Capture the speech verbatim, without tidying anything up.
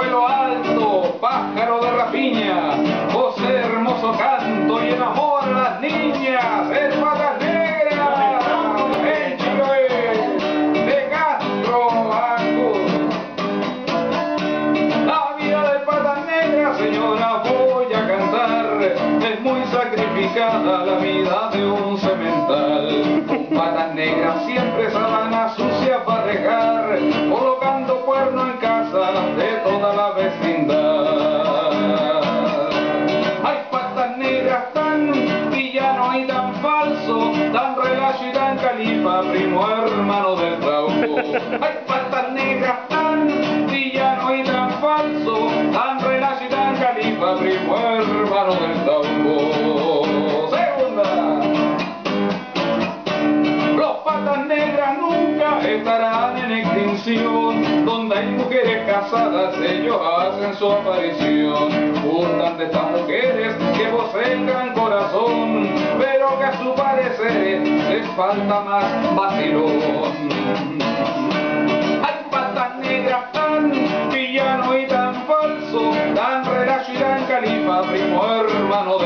vuelo alto, pájaro de rapiña, voz hermoso canto y enamora a las niñas, el Patas Negras, el Chiloé, de Castro Angus. La vida del Patas Negras, señora, voy a cantar, es muy sacrificada la vida de un semental. Patas Negras siempre sabana sucia para dejar, colocando cuerno en casa de toda la vecindad. Hay Patas Negras tan villano y tan falso, tan relajo y tan califa, primo hermano del Trauco. Hay Patas Negras tan villano y tan falso, tan relajo y tan califa, primo hermano del Trauco. Segunda. Patas Negras nunca estarán en extinción, donde hay mujeres casadas ellos hacen su aparición. Gustan de estas mujeres que poseen gran corazón, pero que a su parecer les falta más vacilón. Hay Patas Negras tan villano y tan falso, tan relajo y tan califa, primo hermano de